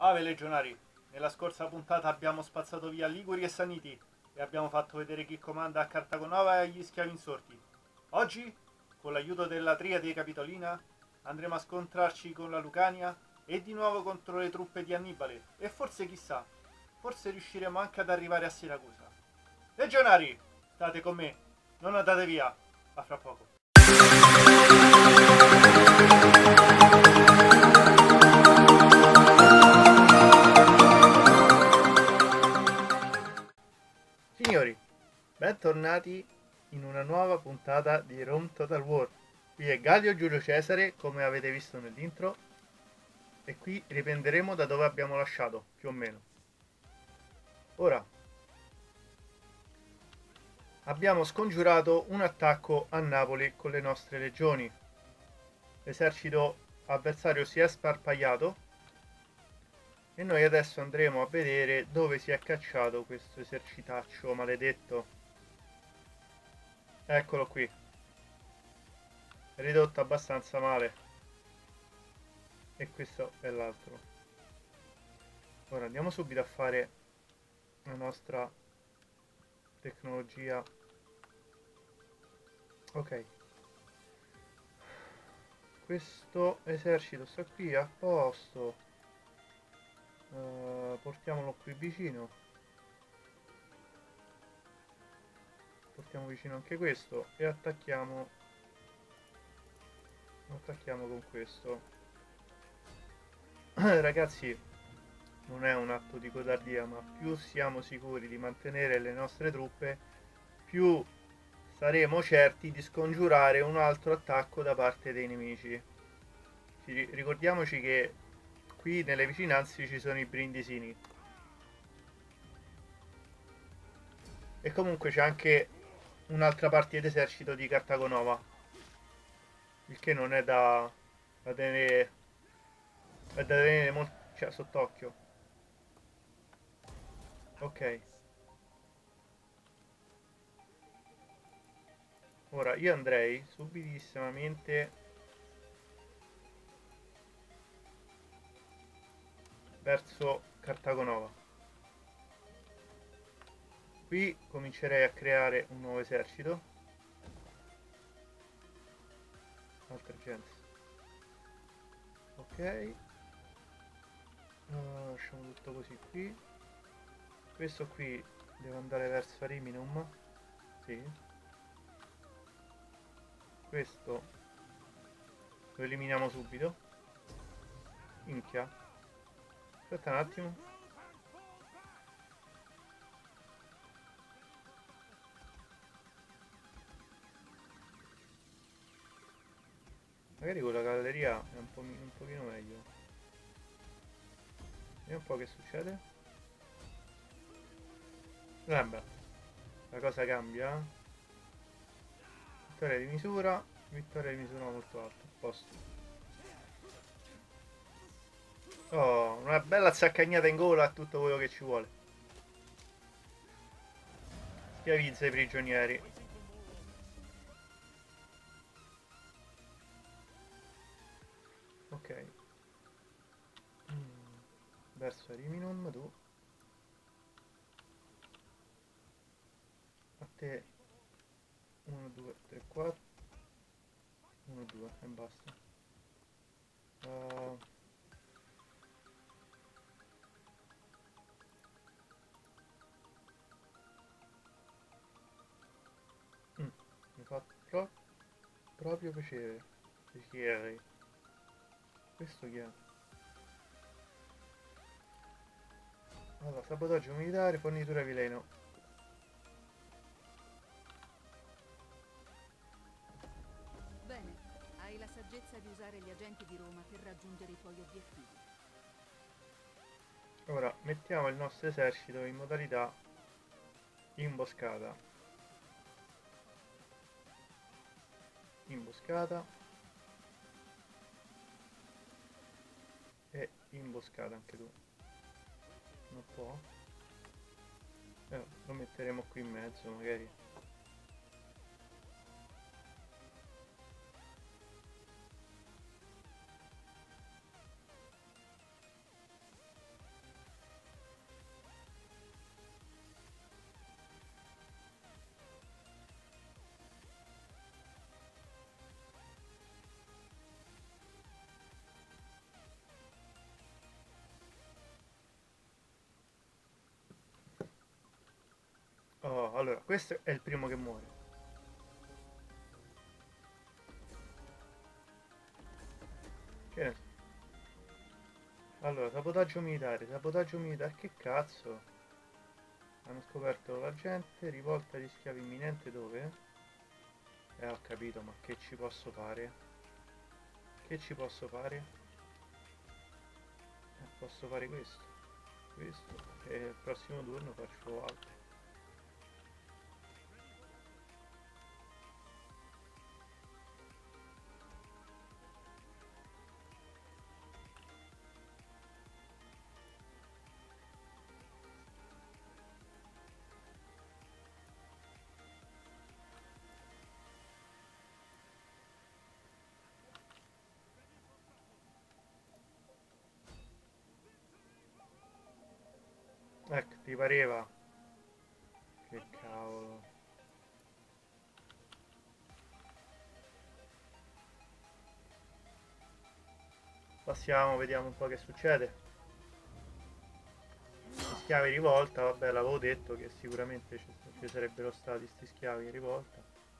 Ave legionari, nella scorsa puntata abbiamo spazzato via Liguri e Saniti e abbiamo fatto vedere chi comanda a Cartagonova e agli schiavi insorti. Oggi, con l'aiuto della Triade Capitolina, andremo a scontrarci con la Lucania e di nuovo contro le truppe di Annibale e forse chissà, forse riusciremo anche ad arrivare a Siracusa. Legionari, state con me, non andate via, a fra poco. Signori, bentornati in una nuova puntata di Rome Total War. Qui è Gallio Giulio Cesare, come avete visto nell'intro, e qui riprenderemo da dove abbiamo lasciato, più o meno. Ora, abbiamo scongiurato un attacco a Napoli con le nostre legioni. L'esercito avversario si è sparpagliato e noi adesso andremo a vedere dove si è cacciato questo esercitaccio maledetto. Eccolo qui, ridotto abbastanza male, e questo è l'altro. Ora andiamo subito a fare la nostra tecnologia. Ok, questo esercito sta qui a posto. Portiamolo qui vicino. Portiamo vicino anche questo e attacchiamo con questo. Ragazzi, non è un atto di codardia, ma più siamo sicuri di mantenere le nostre truppe, più saremo certi di scongiurare un altro attacco da parte dei nemici. Ricordiamoci che qui nelle vicinanze ci sono i brindisini. E comunque c'è anche un'altra parte d'esercito di Cartagonova, il che non è da tenere, cioè, sott'occhio. Ok, ora io andrei subitamente verso Cartagonova. Qui comincerei a creare un nuovo esercito. Altre gente. Ok, lasciamo tutto così qui. Questo qui deve andare verso Ariminum. Sì. Questo lo eliminiamo subito. Minchia. Aspetta un attimo. Magari con la cavalleria è un pochino meglio. Vediamo un po' che succede. Vabbè, la cosa cambia. Vittoria di misura molto alta. A posto. Oh, una bella zaccagnata in gola a tutto quello che ci vuole. Schiavizza i prigionieri. Ok. Verso Ariminum, tu. A te 1, 2, 3, 4. 1, 2 e basta. Mi fa proprio piacere. Piacere. Questo chi è? Allora, sabotaggio militare, fornitura veleno. Bene, hai la saggezza di usare gli agenti di Roma per raggiungere i tuoi obiettivi. Ora mettiamo il nostro esercito in modalità imboscata. Imboscata. E imboscata anche tu. Non può. Lo metteremo qui in mezzo magari. questo è il primo che muore. Che ne so. Allora, sabotaggio militare, che cazzo? Hanno scoperto l'agente, rivolta di schiavi imminente dove? Ho capito, ma che ci posso fare? Che ci posso fare? Posso fare questo, e il prossimo turno faccio altro. Ecco, ti pareva? Che cavolo. Passiamo, vediamo un po' che succede. Gli schiavi in rivolta, vabbè, l'avevo detto che sicuramente ci sarebbero stati sti schiavi in rivolta.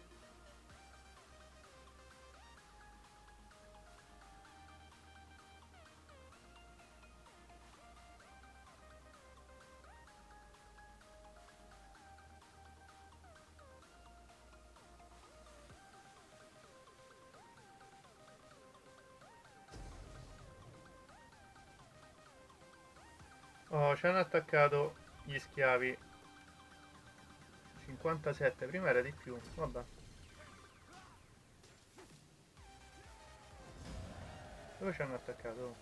Oh, ci hanno attaccato gli schiavi. 57, prima era di più, vabbè. Dove ci hanno attaccato?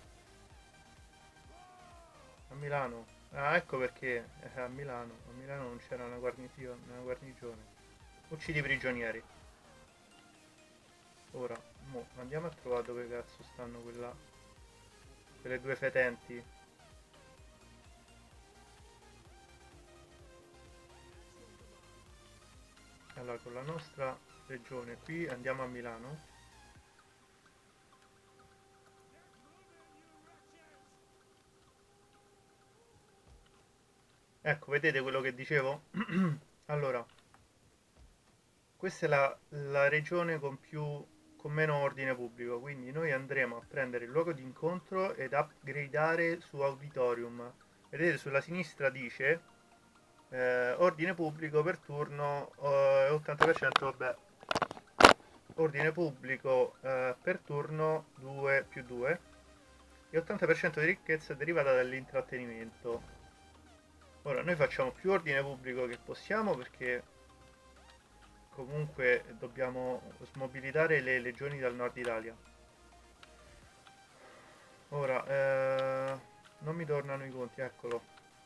A Milano. Ah, ecco perché a Milano non c'era una guarnigione. Uccidi i prigionieri. Ora, mo, andiamo a trovare dove cazzo stanno quelle due fetenti. Allora, con la nostra regione qui andiamo a Milano. Ecco, vedete quello che dicevo? Allora, questa è la regione con meno ordine pubblico, quindi noi andremo a prendere il luogo di incontro ed upgradare su Auditorium. Vedete, sulla sinistra dice ordine pubblico per turno 80%, vabbè. Ordine pubblico per turno 2 più 2 e 80% di ricchezza derivata dall'intrattenimento. Ora noi facciamo più ordine pubblico che possiamo perché comunque dobbiamo smobilitare le legioni dal nord Italia. Ora, non mi tornano i conti, eccolo.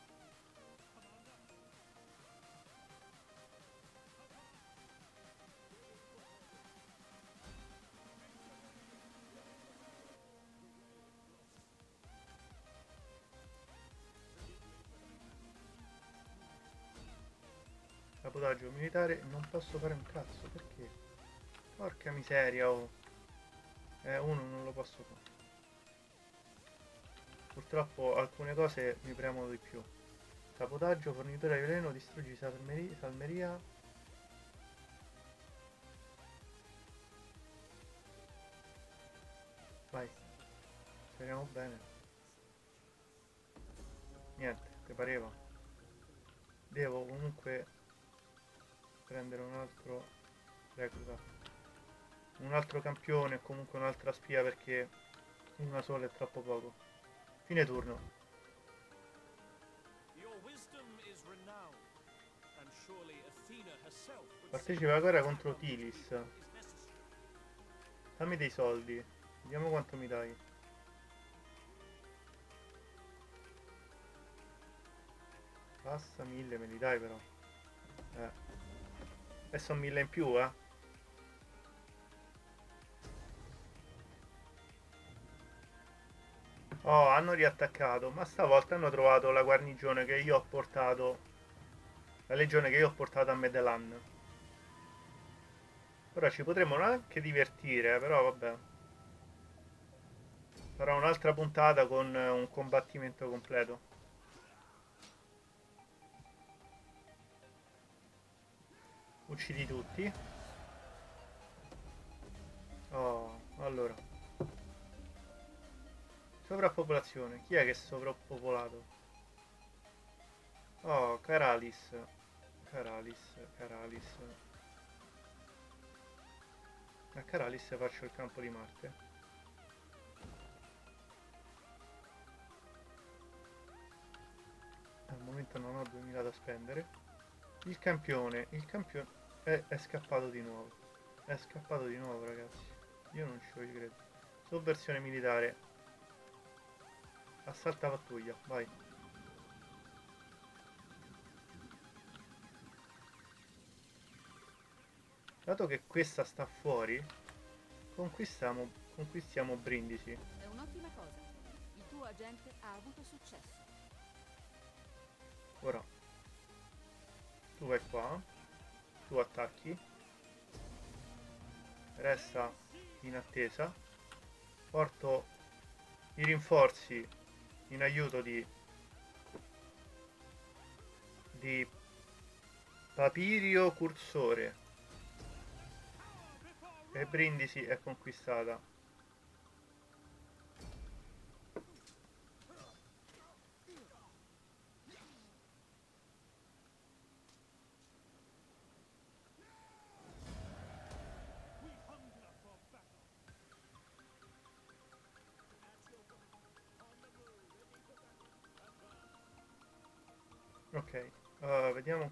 Sabotaggio militare, non posso fare un cazzo, perché? Porca miseria, oh. Uno non lo posso fare. Purtroppo alcune cose mi premono di più. Sabotaggio, fornitore di veleno, distruggi salmeria. Vai, speriamo bene. Niente, che pareva. Devo comunque prendere un altro recluta. Un altro campione o comunque un'altra spia perché una sola è troppo poco. Fine turno. Partecipa alla guerra contro Tilis. Dammi dei soldi. Vediamo quanto mi dai. Basta, 1000 me li dai però. E sono 1000 in più, eh. Oh, hanno riattaccato, ma stavolta hanno trovato la guarnigione che io ho portato. La legione che io ho portato a Medelan. Ora ci potremmo anche divertire, però vabbè. Farò un'altra puntata con un combattimento completo. Uccidi tutti. Oh, allora. Sovrappopolazione. Chi è che è sovrappopolato? Oh, Caralis. Caralis. A Caralis faccio il campo di Marte. Al momento non ho 2000 da spendere. Il campione è scappato di nuovo. È scappato di nuovo, ragazzi. Io non ci voglio credere. Sovversione militare. Assalta pattuglia, vai. Dato che questa sta fuori, conquistiamo Brindisi. È un'ottima cosa. Il tuo agente ha avuto successo. Ora, tu vai qua, tu attacchi, resta in attesa, porto i rinforzi in aiuto di Papirio Cursore. E Brindisi è conquistata. Ok, vediamo.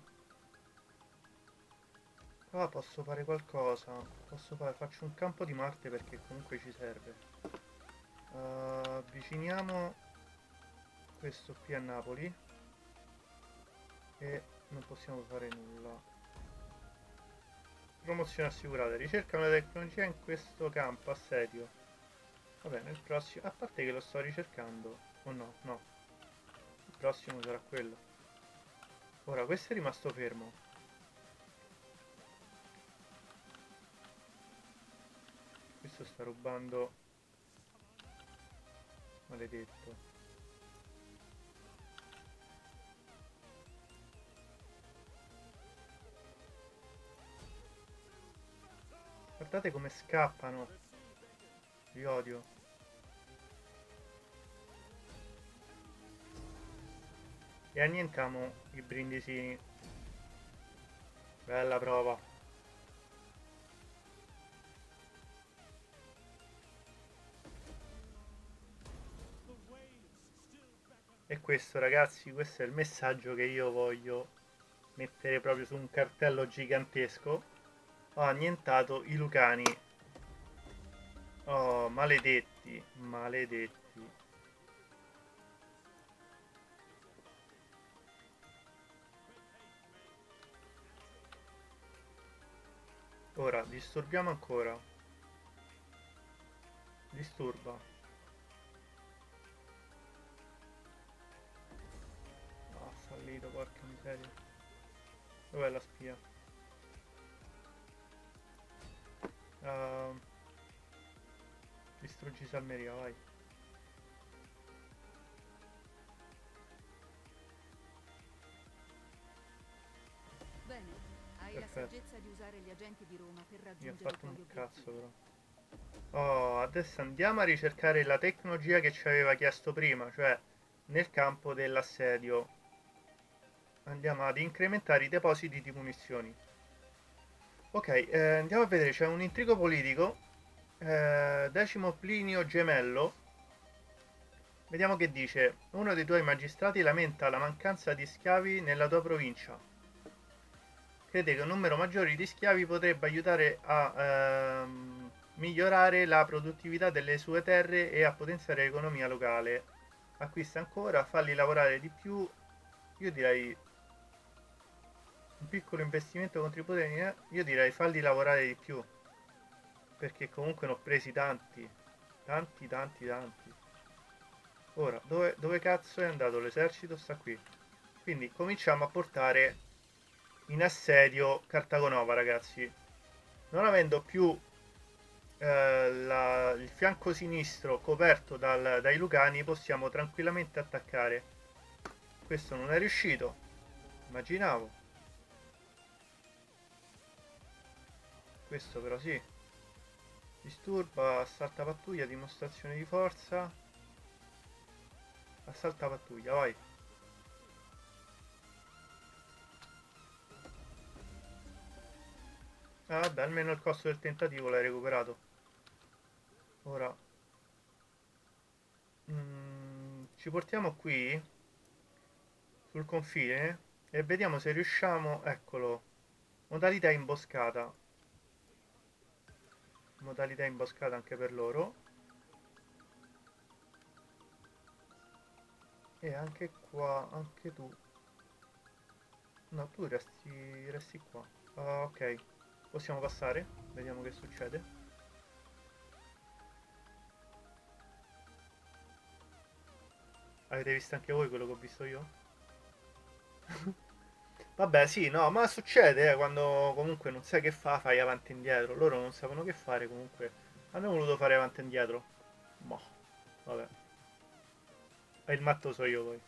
Qua posso fare qualcosa. Faccio un campo di Marte perché comunque ci serve. Avviciniamo questo qui a Napoli. E non possiamo fare nulla. Promozione assicurata. Ricerca una tecnologia in questo campo. Assedio. Va bene, il prossimo. A parte che lo sto ricercando. O no, no. Il prossimo sarà quello. Ora, questo è rimasto fermo. Questo sta rubando. Maledetto. Guardate come scappano. Li odio. E annientiamo i brindisini. Bella prova. E questo, ragazzi, questo è il messaggio che io voglio mettere proprio su un cartello gigantesco. Ho annientato i Lucani. Oh, maledetti, maledetti. Ora, disturbiamo ancora. Disturba. Ah, fallito, porca miseria. Dov'è la spia? Distruggi Salmeria, vai. Bene, hai la Perfetto. saggezza di usare gli agenti di Roma per Mi ha raggiungere i fatto tuoi un cazzo obiettivi. però. Oh, adesso andiamo a ricercare la tecnologia che ci aveva chiesto prima, cioè nel campo dell'assedio. Andiamo ad incrementare i depositi di munizioni. Ok, andiamo a vedere, c'è un intrigo politico. Decimo Plinio Gemello. Vediamo che dice. Uno dei tuoi magistrati lamenta la mancanza di schiavi nella tua provincia. Crede che un numero maggiore di schiavi potrebbe aiutare a migliorare la produttività delle sue terre e a potenziare l'economia locale. Acquista ancora, falli lavorare di più. Io direi un piccolo investimento contributivo. Io direi falli lavorare di più. Perché comunque ne ho presi tanti. Tanti. Ora, dove cazzo è andato l'esercito? Sta qui. Quindi cominciamo a portare in assedio Cartagonova, ragazzi. Non avendo più il fianco sinistro coperto dai Lucani, possiamo tranquillamente attaccare. Questo non è riuscito. Immaginavo. Questo però sì. Disturba, assalta pattuglia, dimostrazione di forza. Assalta pattuglia, vai. Ah, vabbè, almeno il costo del tentativo l'hai recuperato. Ora ci portiamo qui sul confine e vediamo se riusciamo. Eccolo. Modalità imboscata. Modalità imboscata anche per loro. E anche qua, anche tu. No, tu resti qua. Ah, ok. Possiamo passare? Vediamo che succede. Avete visto anche voi quello che ho visto io? Vabbè, sì, no, ma succede quando comunque non sai che fa, fai avanti e indietro. Loro non sapevano che fare, comunque hanno voluto fare avanti e indietro. Boh, vabbè. E il matto so io poi.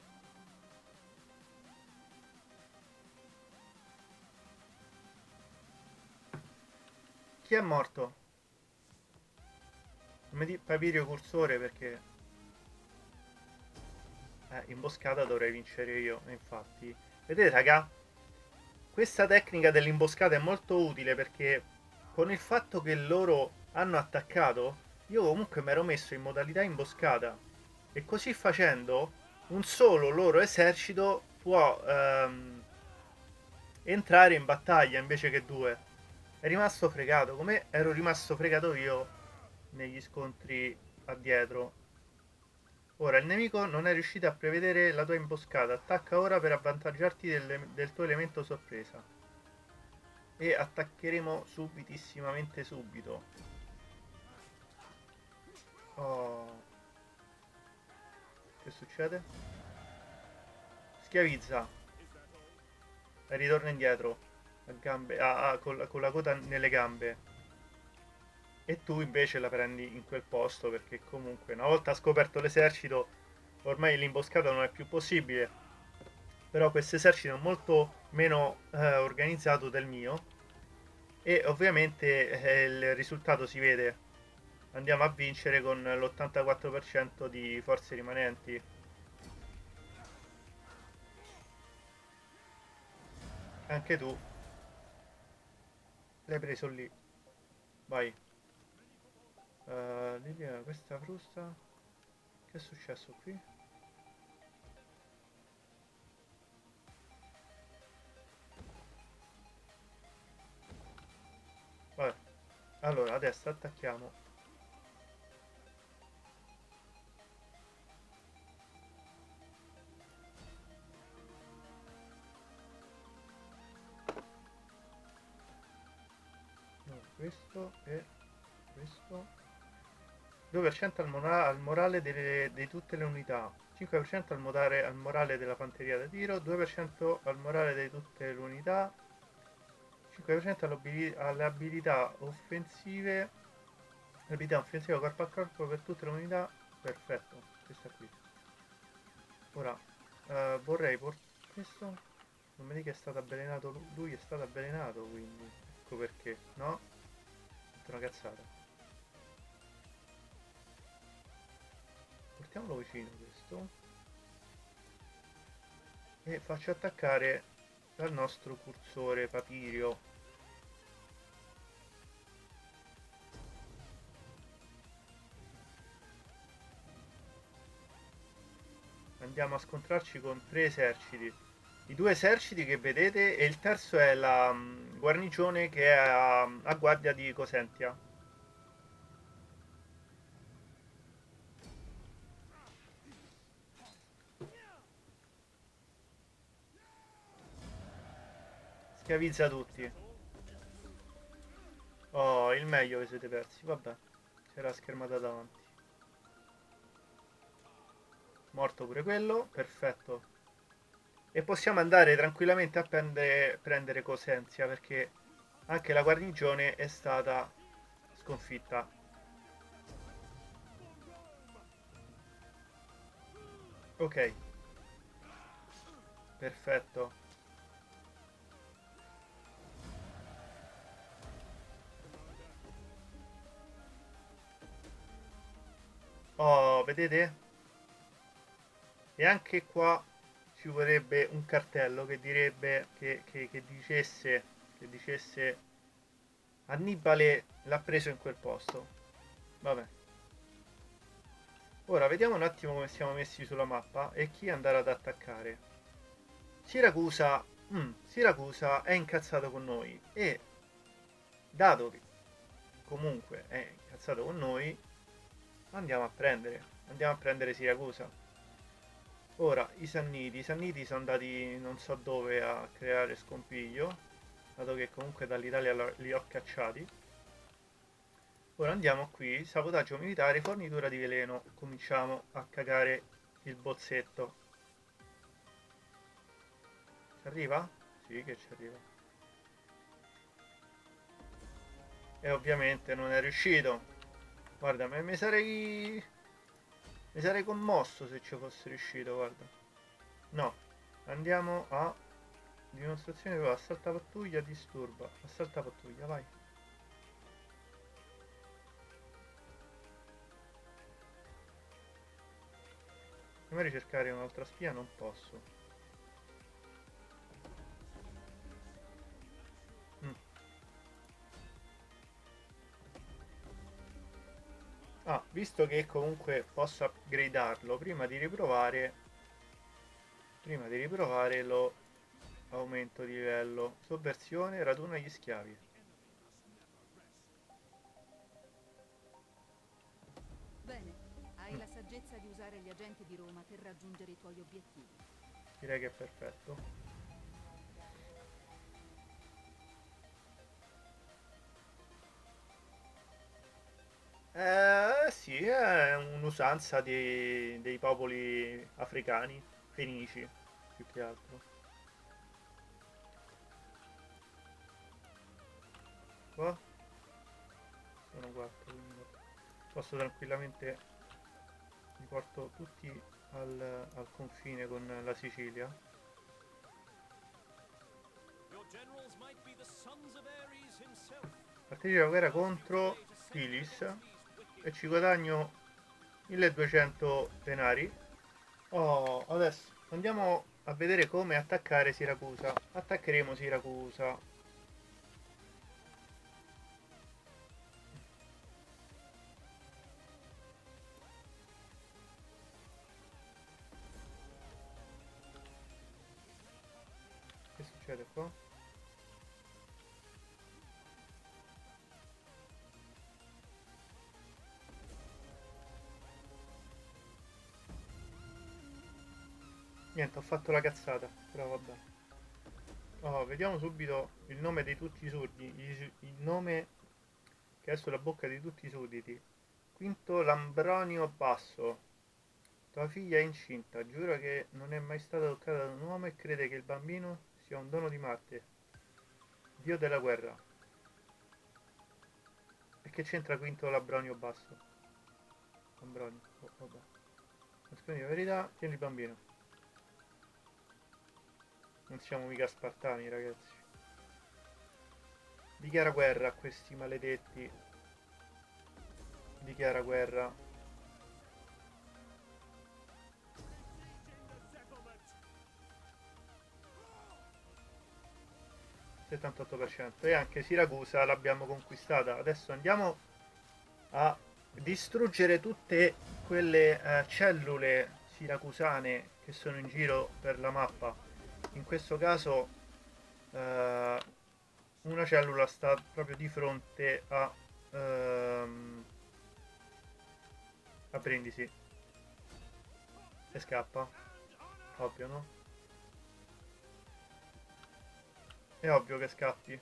Chi è morto? Non mi di Papirio Cursore perché imboscata dovrei vincere io, e infatti. Vedete, raga? Questa tecnica dell'imboscata è molto utile perché con il fatto che loro hanno attaccato, io comunque mi ero messo in modalità imboscata e così facendo un solo loro esercito può entrare in battaglia invece che due. È rimasto fregato, come ero rimasto fregato io negli scontri a dietro. Ora il nemico non è riuscito a prevedere la tua imboscata. Attacca ora per avvantaggiarti del tuo elemento sorpresa. E attaccheremo subitissimamente subito. Oh, che succede? Schiavizza e ritorna indietro a gambe, con la coda nelle gambe. E tu invece la prendi in quel posto perché comunque una volta scoperto l'esercito ormai l'imboscata non è più possibile. Però questo esercito è molto meno organizzato del mio e ovviamente il risultato si vede. Andiamo a vincere con l'84% di forze rimanenti. Anche tu l'hai preso lì. Vai. Lilia, questa frusta. Che è successo qui? Vabbè. Allora, adesso attacchiamo. No, questo e questo. 2% al morale di tutte le unità. 5% al morale della fanteria da tiro. 2% al morale di tutte le unità. 5% alle abilità offensive. Abilità offensiva corpo a corpo per tutte le unità. Perfetto, questa qui. Ora vorrei portare questo. Non mi dica che è stato avvelenato. Lui è stato avvelenato, quindi. Ecco perché. No? Ho fatto una cazzata. Portiamolo vicino questo. E faccio attaccare dal nostro cursore Papirio. Andiamo a scontrarci con 3 eserciti. I 2 eserciti che vedete e il terzo è la guarnigione che è a guardia di Cosentia. Schiavizza tutti. Oh, il meglio che siete persi. Vabbè, c'era la schermata davanti. Morto pure quello, perfetto. E possiamo andare tranquillamente a prendere Cosentia perché anche la guarnigione è stata sconfitta. Ok, perfetto. vedete? E anche qua ci vorrebbe un cartello che direbbe che dicesse Annibale l'ha preso in quel posto. Vabbè. Ora vediamo un attimo come siamo messi sulla mappa e chi andare ad attaccare. Siracusa, Siracusa è incazzato con noi e dato che comunque è incazzato con noi, andiamo a prendere Siracusa. Ora i Sanniti sono andati non so dove a creare scompiglio, dato che comunque dall'Italia li ho cacciati. Ora andiamo qui, sabotaggio militare, fornitura di veleno, cominciamo a cagare il bozzetto. Ci arriva? Sì che ci arriva. E ovviamente non è riuscito. Guarda, mi sarei commosso se ci fosse riuscito, guarda. No, andiamo a dimostrazione con assalta pattuglia, disturba. Assalta pattuglia, vai. Prima di cercare un'altra spia non posso. Ah, visto che comunque posso upgradarlo, prima di riprovare lo aumento di livello. Sovversione, raduna gli schiavi. Bene, hai la saggezza di usare gli agenti di Roma per raggiungere i tuoi obiettivi. Direi che è perfetto. Sì, è un'usanza dei popoli africani, fenici, più che altro. Qua sono 4, quindi posso tranquillamente, li porto tutti al confine con la Sicilia. Partecipa alla guerra contro Filis e ci guadagno 1200 denari. Oh, adesso andiamo a vedere come attaccare Siracusa. Attaccheremo Siracusa. Che succede qua? Niente, ho fatto la cazzata, però vabbè. Oh, vediamo subito il nome di tutti i sudditi. Il nome che è sulla bocca di tutti i sudditi. Quinto Lambronio Basso. Tua figlia è incinta, giura che non è mai stata toccata da un uomo e crede che il bambino sia un dono di Marte, dio della guerra. E che c'entra Quinto Lambronio Basso? Lambronio, oh, vabbè. Nascondi la verità, tieni il bambino. Non siamo mica spartani, ragazzi. Dichiara guerra a questi maledetti. Dichiara guerra. 78%. E anche Siracusa l'abbiamo conquistata. Adesso andiamo a distruggere tutte quelle cellule siracusane che sono in giro per la mappa. In questo caso una cellula sta proprio di fronte a Brindisi e scappa, ovvio, no? È ovvio che scappi.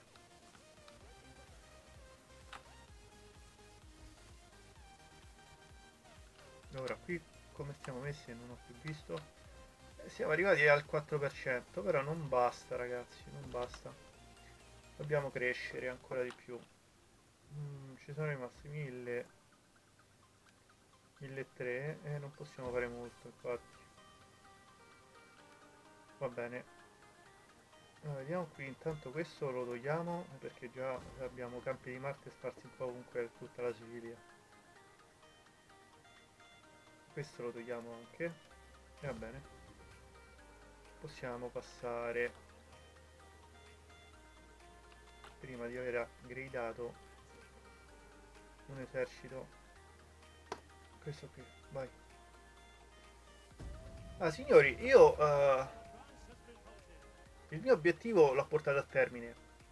Ora qui come stiamo messi non ho più visto. Siamo arrivati al 4%, però non basta, ragazzi, non basta. Dobbiamo crescere ancora di più. Ci sono rimasti 1000, 1300 e non possiamo fare molto, infatti. Va bene. Allora, vediamo qui, intanto questo lo togliamo perché già abbiamo campi di Marte sparsi un po' ovunque per tutta la Sicilia. questo lo togliamo anche, e va bene. Possiamo passare, prima di aver upgradato un esercito, questo qui, vai. Signori, io il mio obiettivo l'ho portato a termine.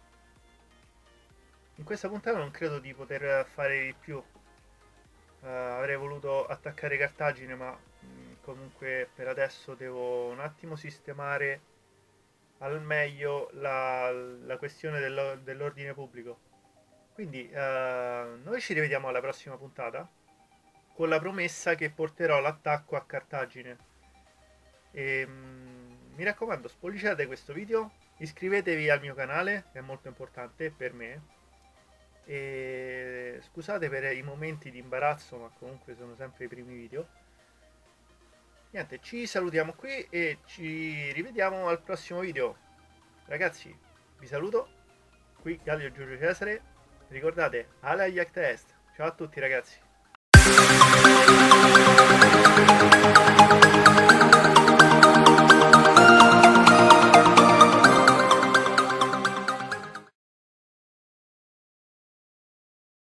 In questa puntata non credo di poter fare di più. Avrei voluto attaccare Cartagine, ma comunque per adesso devo un attimo sistemare al meglio la questione dell'ordine pubblico. Quindi noi ci rivediamo alla prossima puntata con la promessa che porterò l'attacco a Cartagine. E, mi raccomando, spolliciate questo video, iscrivetevi al mio canale, è molto importante per me. E scusate per i momenti di imbarazzo, ma comunque sono sempre i primi video. Niente, ci salutiamo qui e ci rivediamo al prossimo video. Ragazzi, vi saluto, qui Gallio Giulio Cesare, ricordate, Ala Yak Test. Ciao a tutti ragazzi.